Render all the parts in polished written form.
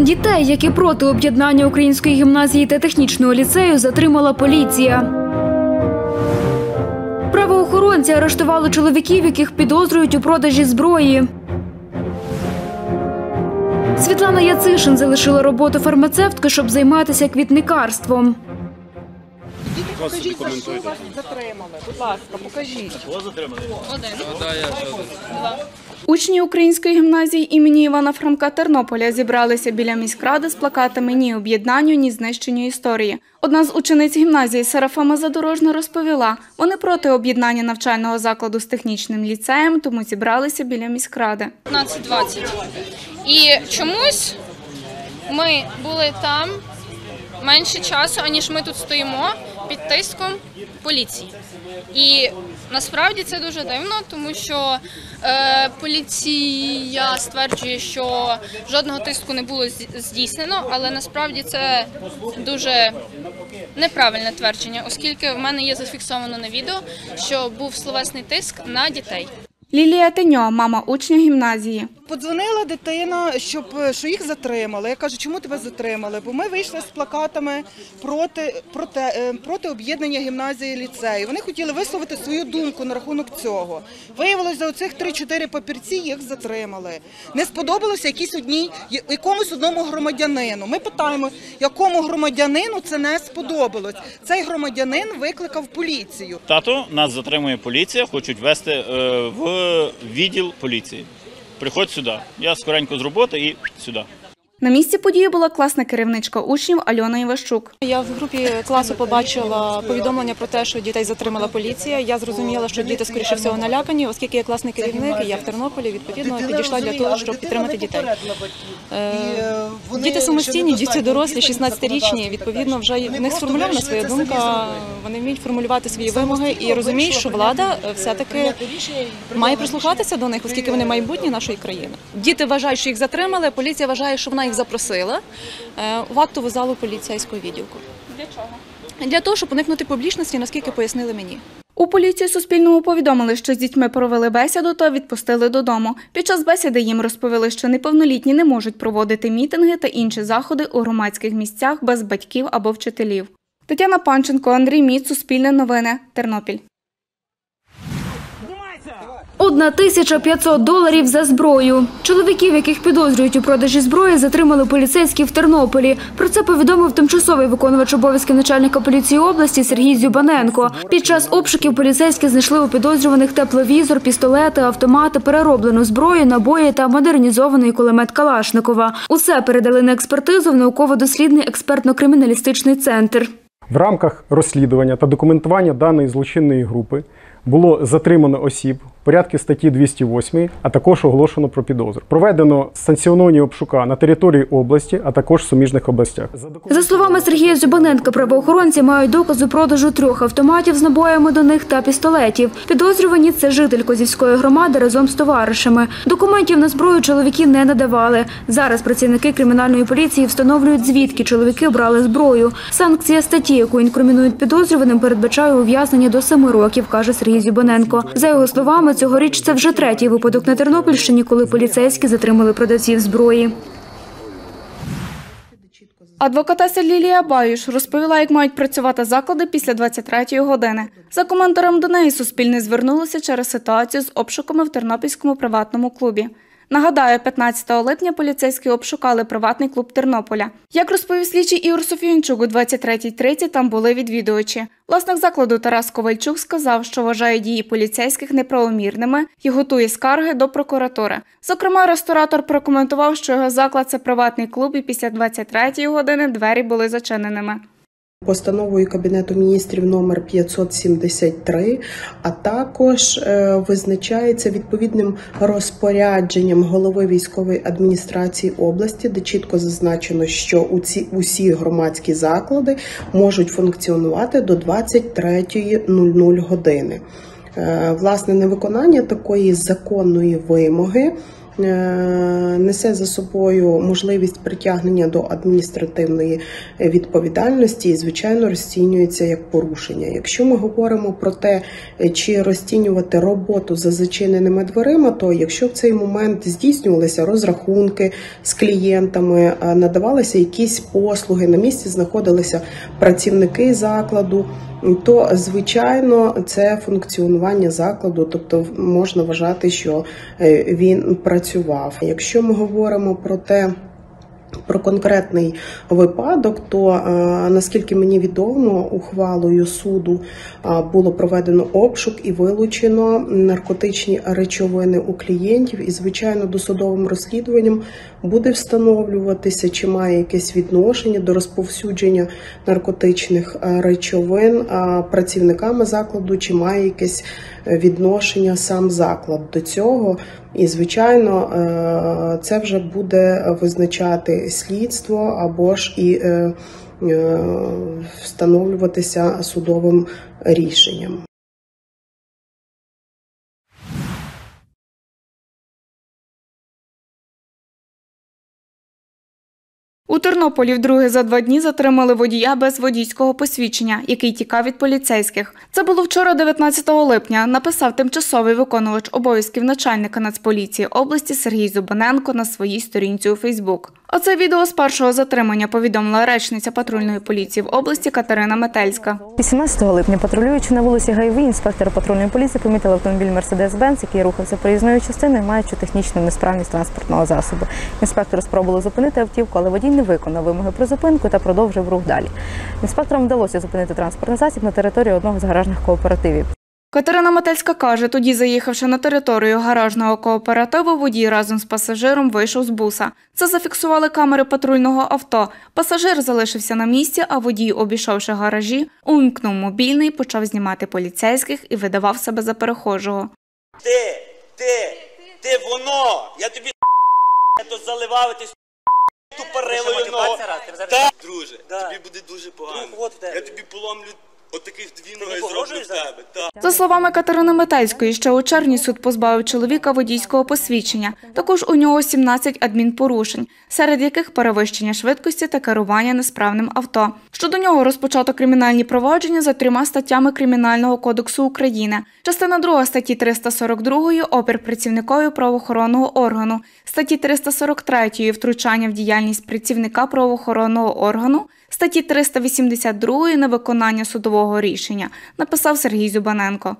Дітей, які проти об'єднання Української гімназії та технічного ліцею, затримала поліція. Правоохоронці арештували чоловіків, яких підозрюють у продажі зброї. Світлана Яцишин залишила роботу фармацевтки, щоб займатися квітникарством. Покажіть, за що вас затримали. Будь ласка, покажіть. Кого затримали? Один. Учні Української гімназії імені Івана Франка Тернополя зібралися біля міськради з плакатами «Ні об'єднанню, ні знищенню історії». Одна з учениць гімназії Серафима Задорожна розповіла, вони проти об'єднання навчального закладу з технічним ліцеєм, тому зібралися біля міськради. 15-20. І чомусь ми були там менше часу, аніж ми тут стоїмо під тиском поліції. І насправді це дуже дивно, тому що поліція стверджує, що жодного тиску не було здійснено, але насправді це дуже неправильне твердження, оскільки в мене є зафіксовано на відео, що був словесний тиск на дітей. Лілія Теньо, мама учня гімназії. Подзвонила дитина, що їх затримали. Я кажу, чому тебе затримали? Бо ми вийшли з плакатами проти об'єднання гімназії і ліцею. Вони хотіли висловити свою думку на рахунок цього. Виявилося, за оцих 3-4 папірці їх затримали. Не сподобалося якомусь одному громадянину. Ми питаємо, якому громадянину це не сподобалось. Цей громадянин викликав поліцію. Тато, нас затримує поліція, хочуть вести в відділ поліції. Приходь сюди. Я скоренько з роботи і сюди. На місці події була класна керівничка учнів Альона Іващук. Я в групі класу побачила повідомлення про те, що дітей затримала поліція. Я зрозуміла, що діти, скоріше всього, налякані, оскільки я класний керівник, і я в Тернополі, відповідно, підійшла для того, щоб підтримати дітей. Діти самостійні, діти дорослі, 16-річні, відповідно, вже в них сформульована своя думка, вони вміють формулювати свої вимоги і розуміють, що влада все-таки має прислухатися до них, оскільки вони майбутнє нашої країни. Діти вважають, що їх затримали, поліція вважає, що вона їх запросила в актову залу поліцейського відділку. Для чого? Для того, щоб уникнути публічності, наскільки пояснили мені. У поліції Суспільному повідомили, що з дітьми провели бесіду та відпустили додому. Під час бесіди їм розповіли, що неповнолітні не можуть проводити мітинги та інші заходи у громадських місцях без батьків або вчителів. Тетяна Панченко, Андрій Міц, Суспільне новини, Тернопіль. $1500 за зброю. Чоловіків, яких підозрюють у продажі зброї, затримали поліцейські в Тернополі. Про це повідомив тимчасовий виконувач обов'язків начальника поліції області Сергій Зюбаненко. Під час обшуків поліцейські знайшли у підозрюваних тепловізор, пістолети, автомати, перероблену зброю, набої та модернізований кулемет Калашникова. Усе передали на експертизу в науково-дослідний експертно-криміналістичний центр. В рамках розслідування та документування даної злочинної групи було затримано осіб в порядку статті 208, а також оголошено про підозру. Проведено санкціоновані обшука на території області, а також в суміжних областях. За словами Сергія Зюбаненка, правоохоронці мають докази продажу 3 автоматів з набоями до них та пістолетів. Підозрювані – це житель Козівської громади разом з товаришами. Документів на зброю чоловіки не надавали. Зараз працівники кримінальної поліції встановлюють, звідки чоловіки брали зброю. Санкція статті, яку інкримінують підозрюваним, передбачає ув'язнення до 7 років, каже Сергій Зюбаненко. За його словами, цьогоріч це вже 3-й випадок на Тернопільщині, коли поліцейські затримали продавців зброї. Адвокатеса Лілія Баюш розповіла, як мають працювати заклади після 23-ї години. За коментарем до неї Суспільне звернулося через ситуацію з обшуками в Тернопільському приватному клубі. Нагадаю, 15 липня поліцейські обшукали приватний клуб Тернополя. Як розповів слідчий Ігор Софіянчук, у 23:30 там були відвідувачі. Власник закладу Тарас Ковальчук сказав, що вважає дії поліцейських неправомірними і готує скарги до прокуратури. Зокрема, ресторатор прокоментував, що його заклад – це приватний клуб і після 23-ї години двері були зачиненими. Постановою Кабінету міністрів номер 573, а також визначається відповідним розпорядженням голови військової адміністрації області, де чітко зазначено, що усі громадські заклади можуть функціонувати до 23:00 години. Власне, невиконання такої законної вимоги несе за собою можливість притягнення до адміністративної відповідальності і, звичайно, розцінюється як порушення. Якщо ми говоримо про те, чи розцінювати роботу за зачиненими дверима, то якщо в цей момент здійснювалися розрахунки з клієнтами, надавалися якісь послуги, на місці знаходилися працівники закладу, то, звичайно, це функціонування закладу, тобто можна вважати, що він працював. Якщо ми говоримо про конкретний випадок, то, наскільки мені відомо, ухвалою суду було проведено обшук і вилучено наркотичні речовини у клієнтів. І, звичайно, досудовим розслідуванням буде встановлюватися, чи має якесь відношення до розповсюдження наркотичних речовин працівниками закладу, чи має якесь відношення сам заклад до цього. І, звичайно, це вже буде визначати слідство або ж і встановлюватися судовим рішенням. У Тернополі вдруге за 2 дні затримали водія без водійського посвідчення, який тікав від поліцейських. Це було вчора, 19 липня, написав тимчасовий виконувач обов'язків начальника Нацполіції області Сергій Зубаненко на своїй сторінці у Фейсбук. Оце відео з першого затримання повідомила речниця патрульної поліції в області Катерина Метельська. 18 липня, патрулюючи на вулиці Гайовій, інспектор патрульної поліції помітив автомобіль «Мерседес-Бенц», який рухався проїзною частиною, маючи технічну несправність транспортного засобу. Інспектор спробував зупинити автівку, але водій не виконав вимоги про зупинку та продовжив рух далі. Інспекторам вдалося зупинити транспортний засіб на території одного з гаражних кооперативів. Катерина Метельська каже, тоді, заїхавши на територію гаражного кооперативу, водій разом з пасажиром вийшов з буса. Це зафіксували камери патрульного авто. Пасажир залишився на місці, а водій, обійшовши гаражі, увімкнув мобільний, почав знімати поліцейських і видавав себе за перехожого. Ти воно! Я тобі то заливав, ти тупорилою ногу. Так, друже, тобі буде дуже погано. Я тобі поломлю отаких 2 ноги зроблю в тебе. За словами Катерини Метельської, ще у червні суд позбавив чоловіка водійського посвідчення. Також у нього 17 адмінпорушень, серед яких перевищення швидкості та керування несправним авто. Щодо нього розпочато кримінальні провадження за 3 статтями Кримінального кодексу України. Частина 2 статті 342 – опір працівникові правоохоронного органу, статті 343 – втручання в діяльність працівника правоохоронного органу, статті 382 – невиконання судового рішення, написав Сергій Зубаненко.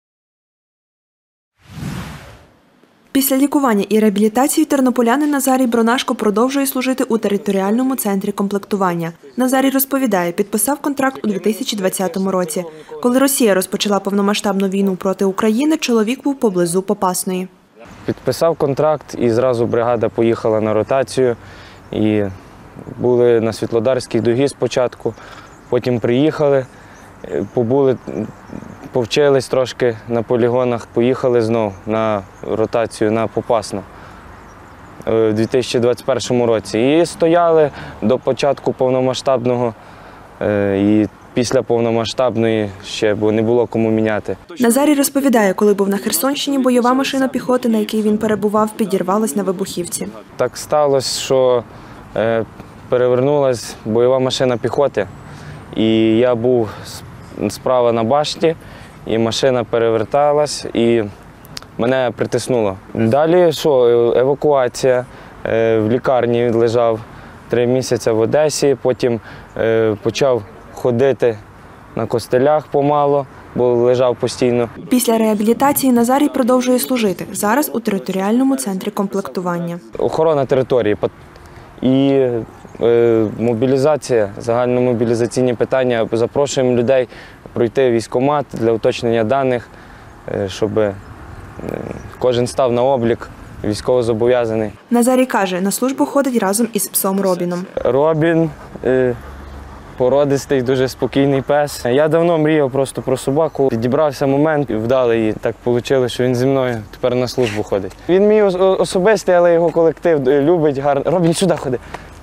Після лікування і реабілітації тернополянин Назарій Бронашко продовжує служити у територіальному центрі комплектування. Назарій розповідає, підписав контракт у 2020 році. Коли Росія розпочала повномасштабну війну проти України, чоловік був поблизу Попасної. Підписав контракт і зразу бригада поїхала на ротацію. І були на Світлодарській дугі спочатку, потім приїхали, побули, повчились трошки на полігонах, поїхали знову на ротацію на Попасну у 2021 році. І стояли до початку повномасштабного, і після повномасштабної ще, бо не було кому міняти. Назарій розповідає, коли був на Херсонщині, бойова машина піхоти, на якій він перебував, підірвалась на вибухівці. Так сталося, що перевернулася бойова машина піхоти, і я був справа на башті, і машина переверталась, і мене притиснуло. Далі що, евакуація, в лікарні лежав 3 місяці в Одесі, потім почав ходити на костелях помало, бо лежав постійно. Після реабілітації Назарій продовжує служити, зараз у територіальному центрі комплектування. Охорона території і мобілізація, загальномобілізаційні питання. Запрошуємо людей пройти військкомат для уточнення даних, щоб кожен став на облік, військовозобов'язаний. Назарій каже, на службу ходить разом із псом Робіном. Робін породистий, дуже спокійний пес. Я давно мріяв просто про собаку. Підібрався момент, вдалий, і так вийшло, що він зі мною тепер на службу ходить. Він мій особистий, але його колектив любить гарно. Робін, сюди ходи.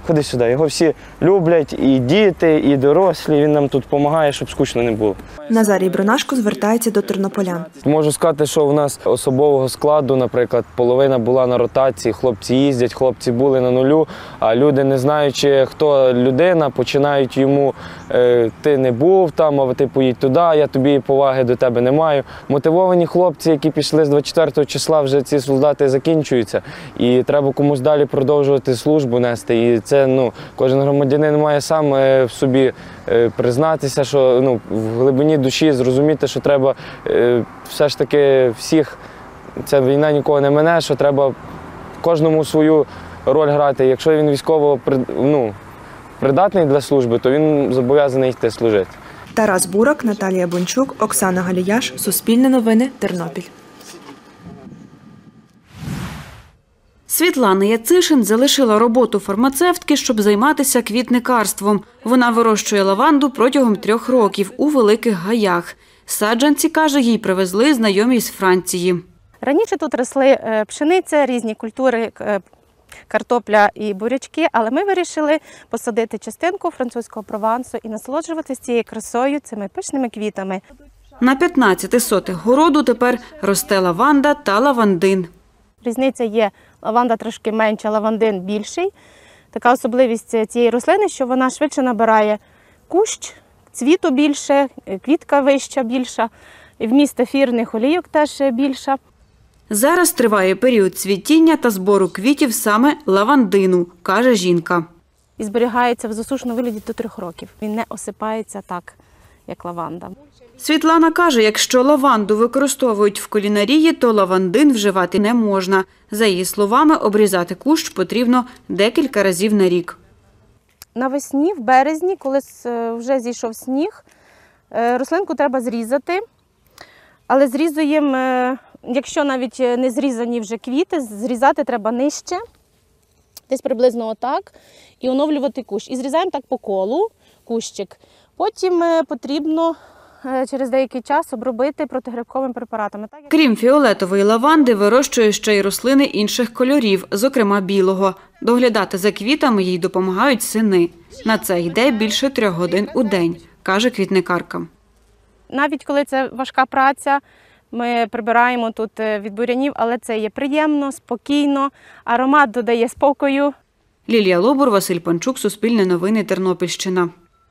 Ходи сюди, його всі люблять, і діти, і дорослі, він нам тут допомагає, щоб скучно не було. Назарій Бронашко звертається до тернополян. Можу сказати, що в нас особового складу, наприклад, половина була на ротації, хлопці їздять, хлопці були на нулю, а люди, не знаючи, хто людина, починають йому «ти не був там, а ти поїдь туди, я тобі поваги до тебе не маю». Мотивовані хлопці, які пішли з 24 числа, вже ці солдати закінчуються, і треба комусь далі продовжувати службу нести. І це, кожен громадянин має сам в собі признатися, що в глибині душі зрозуміти, що треба все ж таки всіх, ця війна нікого не мине, що треба кожному свою роль грати. Якщо він військово придатний для служби, то він зобов'язаний йти служити. Тарас Бурак, Наталія Бончук, Оксана Галіяш, Суспільне новини, Тернопіль. Світлана Яцишин залишила роботу фармацевтки, щоб займатися квітникарством. Вона вирощує лаванду протягом 3 років у Великих Гаях. Саджанці, каже, їй привезли знайомі з Франції. Раніше тут росли пшениця, різні культури, картопля і бурячки, але ми вирішили посадити частинку французького провансу і насолоджуватися цією красою, цими пишними квітами. На 15 сотих городу тепер росте лаванда та лавандин. Різниця є, лаванда трошки менша, лавандин більший. Така особливість цієї рослини, що вона швидше набирає кущ, цвіту більше, квітка вища більша, вміст ефірних олійок теж більша. Зараз триває період цвітіння та збору квітів саме лавандину, каже жінка. І зберігається в засушеному вигляді до 3 років. Він не осипається так, як лаванда. Світлана каже, якщо лаванду використовують в кулінарії, то лавандин вживати не можна. За її словами, обрізати кущ потрібно декілька разів на рік. Навесні, в березні, коли вже зійшов сніг, рослинку треба зрізати. Але зрізуємо, якщо навіть не зрізані вже квіти, зрізати треба нижче, десь приблизно отак, і оновлювати кущ. І зрізаємо так по колу кущик. Потім потрібно через деякий час обробити протигрибковими препаратами. Крім фіолетової лаванди, вирощує ще й рослини інших кольорів, зокрема білого. Доглядати за квітами їй допомагають сини. На це йде більше 3 годин у день, каже квітникарка. Навіть коли це важка праця, ми прибираємо тут від бурянів, але це є приємно, спокійно, аромат додає спокою. Лілія Лобур, Василь Панчук, Суспільне новини, Тернопільщина.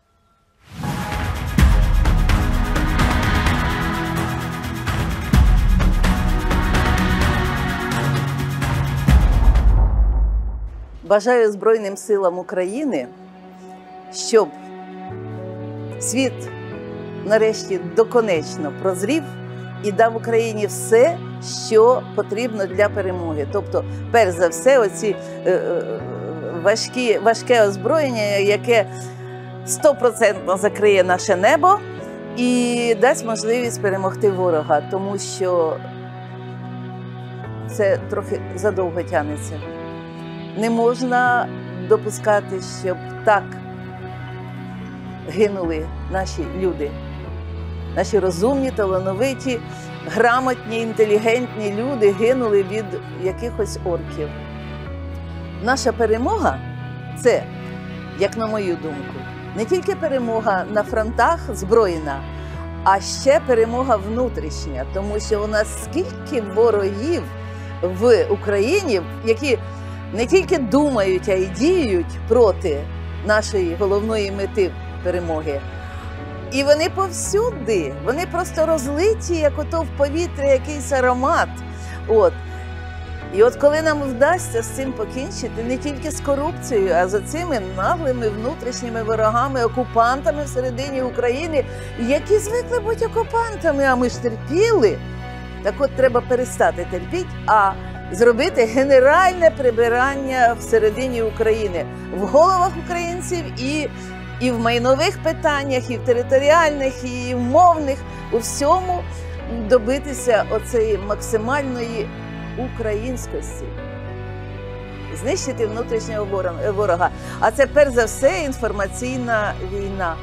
Бажаю Збройним силам України, щоб світ нарешті доконечно прозрів і дав Україні все, що потрібно для перемоги. Тобто, перш за все, оці важке озброєння, яке 100% закриє наше небо і дасть можливість перемогти ворога, тому що це трохи задовго тягнеться. Не можна допускати, щоб так гинули наші люди. Наші розумні, талановиті, грамотні, інтелігентні люди гинули від якихось орків. Наша перемога – це, як на мою думку, не тільки перемога на фронтах збройна, а ще перемога внутрішня. Тому що у нас скільки ворогів в Україні, які не тільки думають, а й діють проти нашої головної мети перемоги. І вони повсюди, вони просто розлиті, як ото в повітрі якийсь аромат. І от коли нам вдасться з цим покінчити, не тільки з корупцією, а з цими наглими внутрішніми ворогами, окупантами всередині України, які звикли бути окупантами, а ми ж терпіли. Так от треба перестати терпіти, а зробити генеральне прибирання всередині України, в головах українців і в майнових питаннях, і в територіальних, і в мовних, у всьому добитися оцеї максимальної українськості. Знищити внутрішнього ворога. А це перш за все інформаційна війна.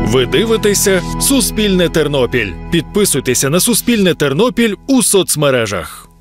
Ви дивитеся «Суспільне Тернопіль». Підписуйтеся на «Суспільне Тернопіль» у соцмережах.